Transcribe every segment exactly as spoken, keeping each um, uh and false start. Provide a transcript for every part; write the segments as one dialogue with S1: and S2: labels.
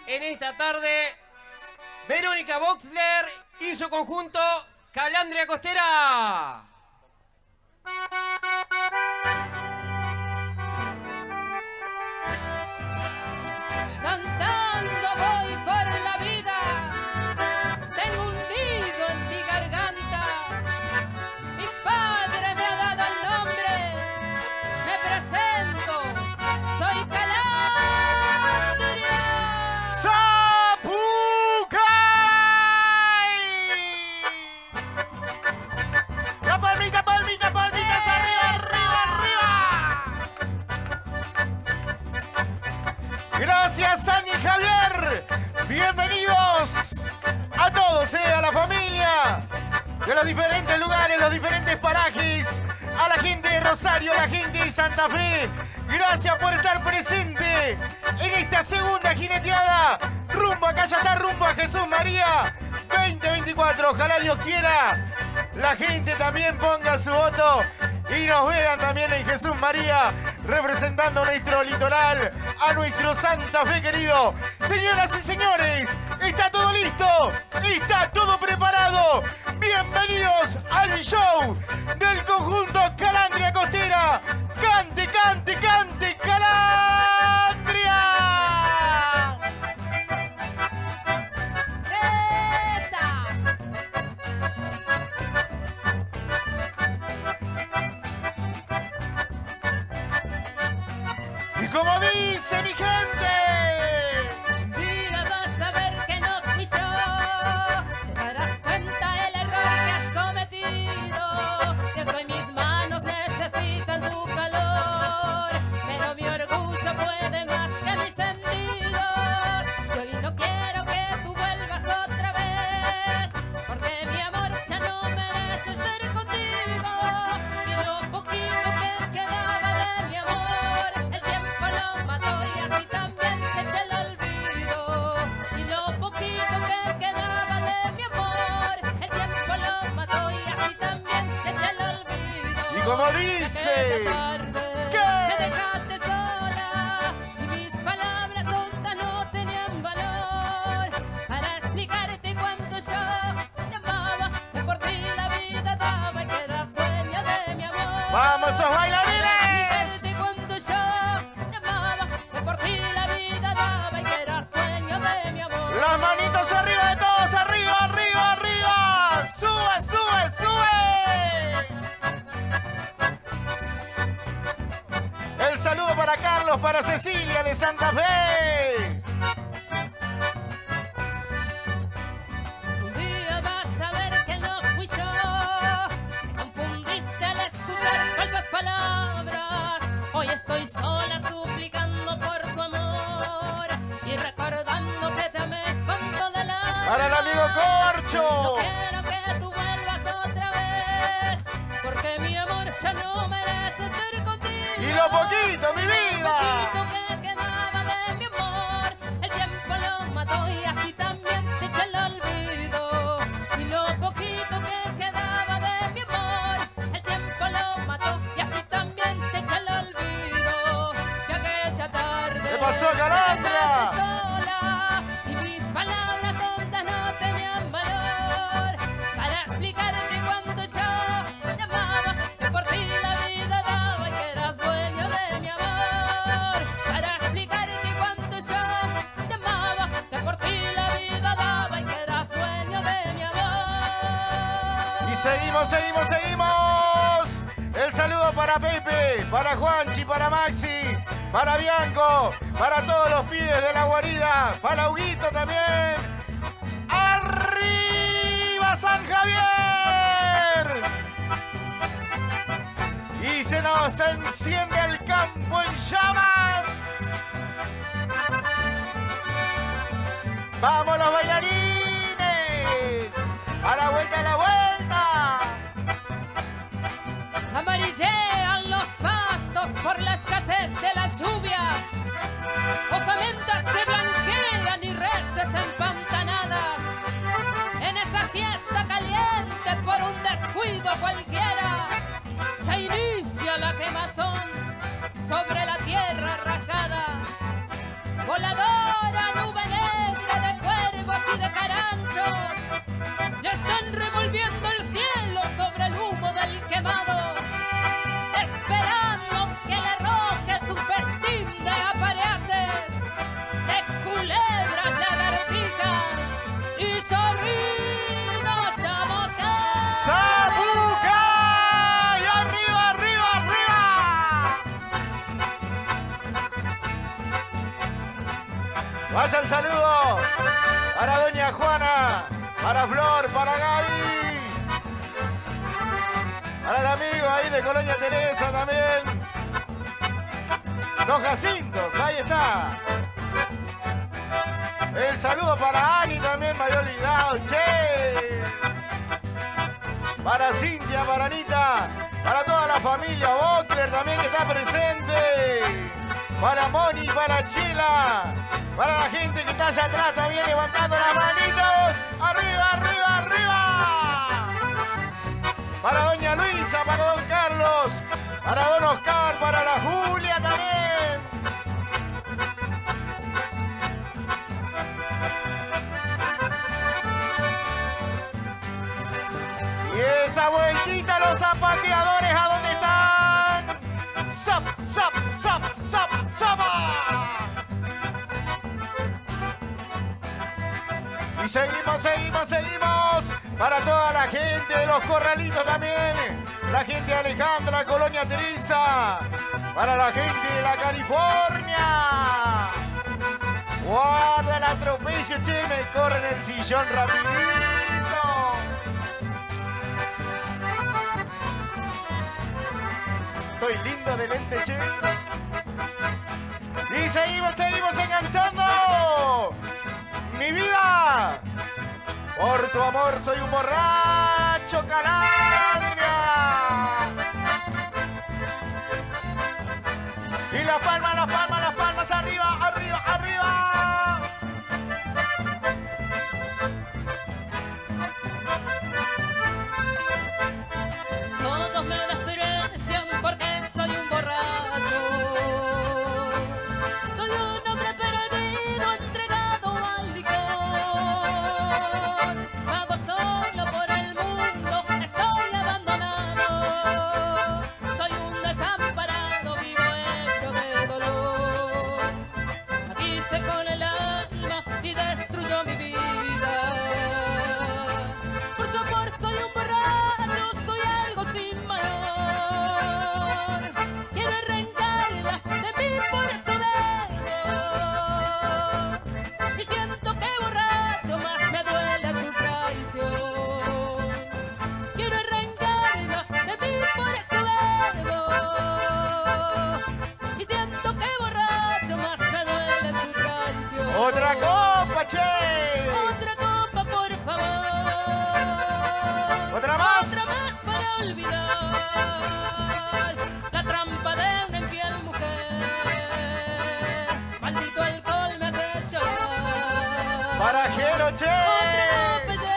S1: en esta tarde Verónica Boxler y su conjunto Calandria Costera.
S2: Cantando voy por la vida, tengo un nido en mi garganta. Mi padre me ha dado el nombre, me presento, soy Calandria.
S3: ¡Sapucay! La palmita, palmita, palmitas,
S2: ¡Esa!
S3: arriba, arriba, arriba. Gracias, Ani y Javier. Bienvenidos a todos, eh, a la familia de los diferentes lugares, los diferentes parajes, a la gente de Rosario, a la gente de Santa Fe. Gracias por estar presente en esta segunda jineteada rumbo a Cayatá, rumbo a Jesús María veinte veinticuatro. Ojalá Dios quiera la gente también ponga su voto y nos vean también en Jesús María representando a nuestro litoral, a nuestro Santa Fe querido. Señoras y señores, está todo listo, está todo preparado. Bienvenidos al show del conjunto Calandria Costera. Cante, cante, cante, Calandria.
S2: ¡Esa!
S3: Y como dice mi gente,
S2: Un día vas a ver que no fui yo, te darás cuenta el error que has cometido, que hoy mis manos necesitan tu calor, pero mi orgullo puede más que mis sentidos, y hoy no quiero que tú vuelvas otra vez, porque mi amor ya no merece estar contigo, y lo poquito que quedaba de mi amor, el tiempo lo mató y así también te eché el olvido, y lo poquito que quedaba de mi amor, el tiempo lo mató y así también te eché el olvido.
S3: y como
S2: Aquella
S3: dice,
S2: tarde
S3: ¿qué?
S2: me dejaste sola y mis palabras tontas no tenían valor para explicarte cuánto yo te amaba, que por ti la vida daba y que eras dueña de mi amor.
S3: ¡vamos, esos
S2: Para
S3: bailarines!
S2: explicarte cuánto yo te amaba, que por ti la vida daba y que eras dueña de mi amor.
S3: Las manitos arriba de todos, arriba, arriba, arriba. Sube, sube, sube. El saludo para Carlos, para Cecilia de Santa Fe.
S2: Un día vas a ver que no fui yo, me confundiste al escuchar falsas palabras. Hoy estoy sola suplicando por tu amor y recordando que te amé con toda el alma.
S3: Para el amigo
S2: No
S3: Corcho.
S2: quiero que tú vuelvas otra vez, porque mi amor ya no merece estar contigo.
S3: Y lo poquito, mi
S2: Lo
S3: vida.
S2: poquito que quedaba de mi amor, el tiempo lo mató y así también te eché el olvido. Y lo poquito que quedaba de mi amor, el tiempo lo mató y así también te eché el olvido. Que aquella tarde
S3: ¿Qué pasó,
S2: me
S3: Calandria?
S2: dejaste sola y mis palabras tontas no tenían valor para explicarte cuánto yo te amaba, que por ti la vida daba y que eras dueño de mi amor. Para explicarte cuánto yo te amaba, que por ti la vida daba y que eras dueño de mi amor.
S3: Y seguimos, seguimos, seguimos. El saludo para Pepe, para Juanchi, para Maxi, para Bianco, para todos los pibes de la guarida, para Huguito también. ¡Arriba San Javier! Y se nos enciende el campo en llamas. ¡Vamos los bailarines! ¡A la vuelta, a la vuelta!
S2: Amarillean los pastos por la escasez de las lluvias, osamentas se blanquean y reses empantanadas. En esa fiesta caliente por un descuido cualquiera, se inicia la quemazón sobre la tierra rajada. Voladora nube negra
S3: vaya el saludo para doña Juana, para Flor, para Gaby, para el amigo ahí de Colonia Teresa también. Los Jacintos, ahí está. El saludo para Ani también, me había olvidado, che. Para Cintia, para Anita, para toda la familia Bockler también que está presente. Para Moni, para Chila, para la gente que está allá atrás también levantando las manitos. Arriba, arriba, arriba. Para doña Luisa, para don Carlos, para don Oscar, para la Julia también. Y esa vueltita, los zapateadores, ¿a dónde están? ¡Zap, zap, zap, zap, zapa! Y seguimos, seguimos, seguimos. Para toda la gente de los Corralitos también. La gente de Alejandra, Colonia Teresa. Para la gente de la California. Guarda el atropello, che, me corren el sillón rapidito. Estoy lindo de lente, che. Y seguimos, seguimos enganchando. Mi vida. Por tu amor soy un borracho, Calandria. Y las palmas, las palmas, las palmas, arriba, arriba, arriba.
S2: Todos me desprecian porque soy un borracho. Soy un hombre perdido, entregado al licor. Vago solo por el mundo, estoy abandonado. Soy un desamparado, vivo hecho de dolor. Aquí se con el alma y destruyó mi vida. Por su amor soy un borracho, soy algo sin valor. Quiero arrancarla de mí, por eso vengo. Y siento que borracho más me duele su traición. Quiero arrancarla de mí, por eso vengo. Y siento que borracho más me duele su traición.
S3: Otra copa, che.
S2: Otra copa, por favor.
S3: Otra más.
S2: Otra más para olvidar la trampa de una infiel mujer. Maldito alcohol me hace llorar.
S3: Para Jero, che.
S2: Otra copa de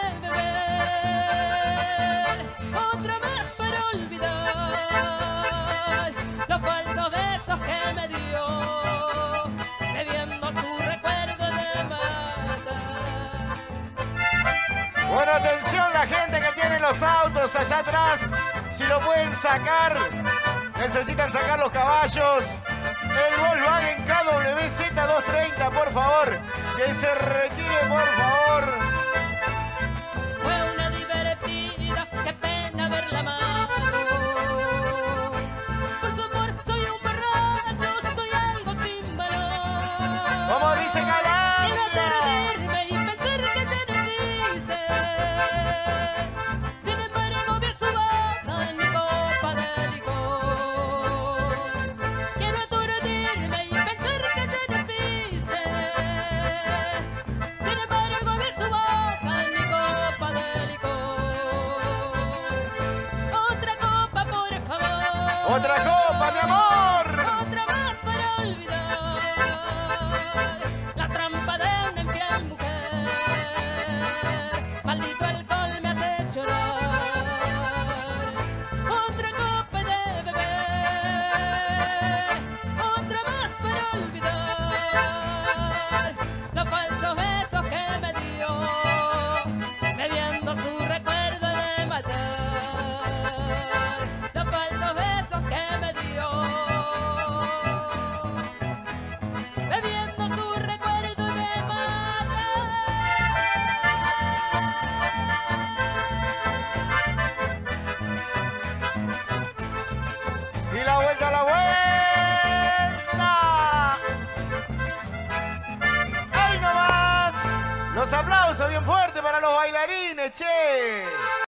S2: beber. Otra más para olvidar los falsos besos que me dio. Bebiendo su recuerdo de matar.
S3: Bueno, atención la gente que tiene los autos allá atrás. Si lo pueden sacar, necesitan sacar los caballos. El Volkswagen K W Z doscientos treinta, por favor. Que se retire, por favor.
S2: Fue una divertida, qué pena verla amado. Por su amor soy un borracho, soy algo sin valor.
S3: Como dice
S2: Quiero
S3: Calandria.
S2: perderme y pensar que ya no existe. Sin embargo, ver su boca en mi copa de licor. Quiero aturdirme y pensar que ya no existe. Sin embargo, ver su boca en mi copa de licor. Otra copa, por favor.
S3: Otra copa, mi amor.
S2: Otra más para olvidar la trampa de una infiel mujer. Maldito alcohol me hace llorar. Otra copa de beber. Otra más para olvidar los falsos besos que me dio. Bebiendo su recuerdo de matar. Los falsos besos que me dio.
S3: aplausos bien fuertes para los bailarines, che.